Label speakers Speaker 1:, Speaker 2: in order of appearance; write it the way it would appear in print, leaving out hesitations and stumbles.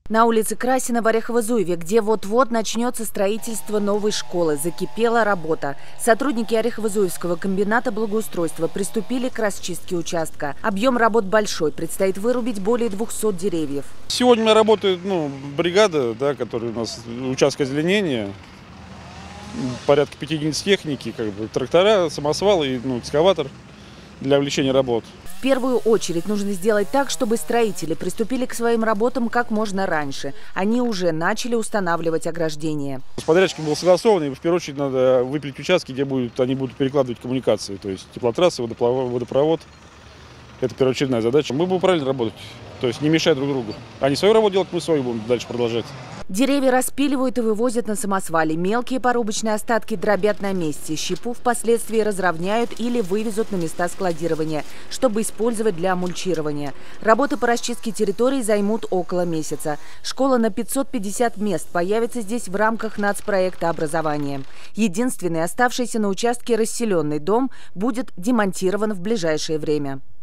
Speaker 1: На улице Красина в Орехово-Зуеве, где вот-вот начнется строительство новой школы, закипела работа. Сотрудники Орехово-Зуевского комбината благоустройства приступили к расчистке участка. Объем работ большой, предстоит вырубить более 200 деревьев.
Speaker 2: Сегодня у меня работает бригада, которая у нас участка озеленения, порядка 5 единиц техники, трактора, самосвал и экскаватор для увеличения работ.
Speaker 1: В первую очередь нужно сделать так, чтобы строители приступили к своим работам как можно раньше. Они уже начали устанавливать ограждения.
Speaker 2: С подрядчиком был согласован, и в первую очередь надо выпилить участки, где они будут перекладывать коммуникации, то есть теплотрассы, водопровод. Это первоочередная задача. Мы будем правильно работать, то есть не мешать друг другу. Они свою работу делать, мы свою будем дальше продолжать.
Speaker 1: Деревья распиливают и вывозят на самосвале. Мелкие порубочные остатки дробят на месте. Щепу впоследствии разровняют или вывезут на места складирования, чтобы использовать для мульчирования. Работы по расчистке территории займут около месяца. Школа на 550 мест появится здесь в рамках нацпроекта образования. Единственный оставшийся на участке расселенный дом будет демонтирован в ближайшее время.